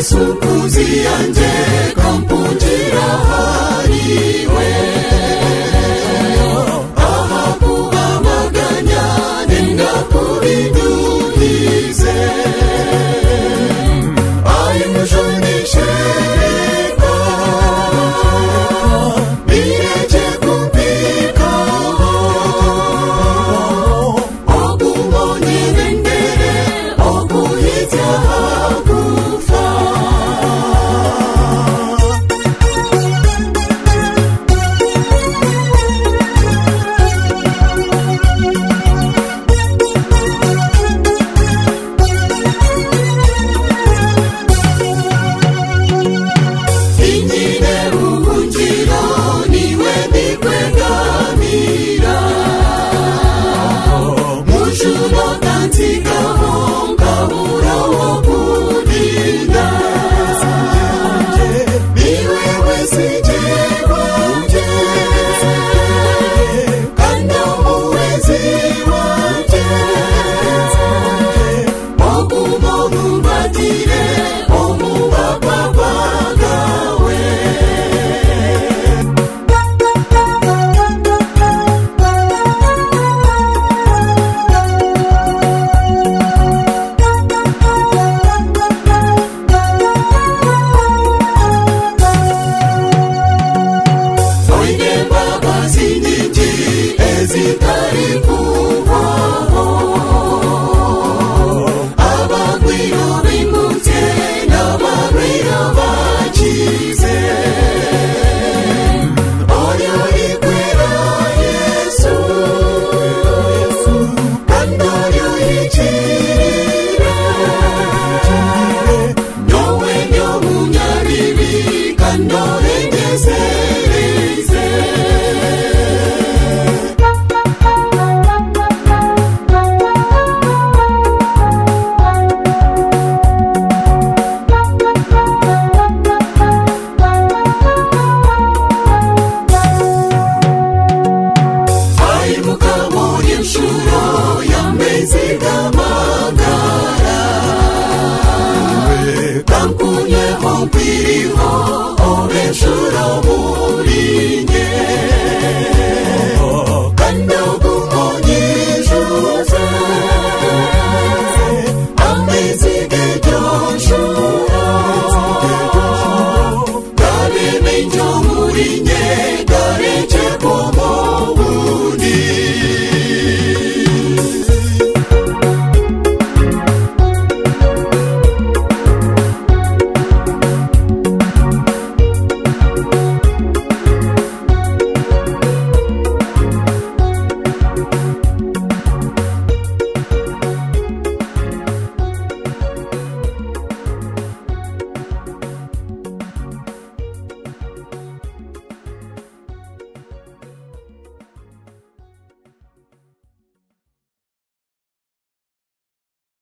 Yesu kuziyanje kampunjira hariwe aha kubamaganya nenda kubiduhize ayimushonishe bireje kumpika ogumonye bendere oguhitya hagufa inyine ubuhungiro niwe ndikwegamira mujuro kansigaho ngabura wo kurinda niwe wesije wanje kandi umuwezi wanje ogumuntu batire omubaba bagawe oine baba zinyinji ezitari kuvaho abagwiro bimutse n'abagwiro bakize oyo ikwera Yesu kandi oyo ikirire nyowe nyo munyabibi kandi orengezereze ayimuka muri nshuro y'amezigamagara kankunyeho mpiriho obe nshuro muri